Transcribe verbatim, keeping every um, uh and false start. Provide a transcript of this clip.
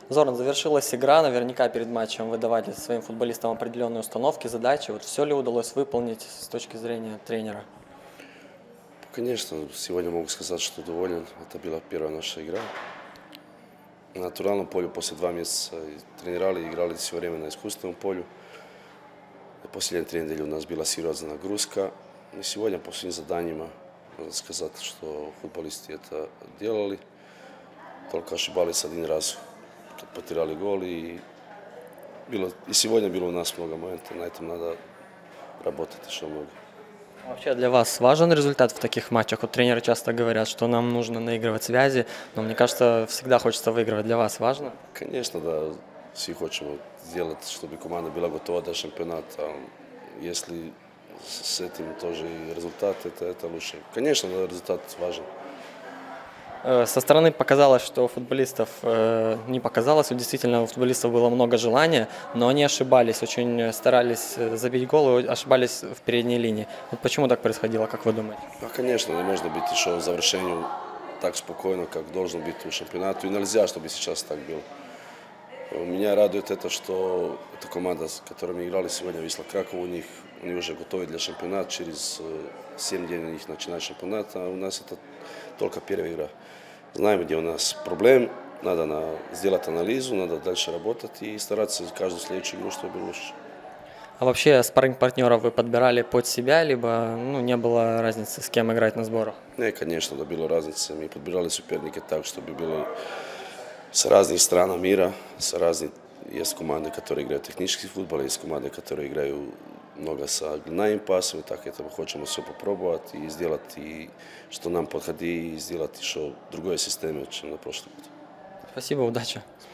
Зоран, завершилась игра, наверняка перед матчем вы давали своим футболистам определенные установки, задачи. Вот все ли удалось выполнить с точки зрения тренера? Конечно, сегодня могу сказать, что доволен. Это была первая наша игра. На натуральном поле после два месяца тренировали, играли все время на искусственном поле. Последние три недели у нас была серьезная нагрузка. И сегодня по своим заданиям, надо сказать, что футболисты это делали. Только ошибались один раз, kad потеряли гол. И, было, и сегодня было у нас много моментов, на этом надо работать еще много. Вообще для вас важен результат в таких матчах? Вот тренеры часто говорят, что нам нужно наигрывать связи, но мне кажется, всегда хочется выигрывать. Для вас важно? Конечно, да, все хотим сделать, чтобы команда была готова до чемпионата. Если с этим тоже результат, это, это лучше. Конечно, результат важен. Со стороны показалось, что у футболистов э, не показалось, действительно у футболистов было много желания, но они ошибались, очень старались забить гол и ошибались в передней линии. Вот почему так происходило, как вы думаете? А, конечно, не можно быть еще в завершении так спокойно, как должен быть у чемпионата. И нельзя, чтобы сейчас так было. Меня радует это, что эта команда, с которой мы играли сегодня, Висла Краков, у них, они уже готовы для чемпионата. Через семь дней у них начинает чемпионат, а у нас это только первая игра. Знаем, где у нас проблем, надо на, сделать анализу, надо дальше работать и стараться каждую следующую игру, чтобы было лучше. А вообще спарринг-партнеров вы подбирали под себя, либо ну, не было разницы, с кем играть на сборах? Не, конечно, да, было разница. Мы подбирали соперники так, чтобы было с разных стран мира, с разных. Есть команды, которые играют технический футбол, есть команды, которые играют много с длинными пасами, так это мы хотим все попробовать и сделать, и что нам подходит, и сделать еще другой системе, чем на прошлый год. Спасибо, удачи.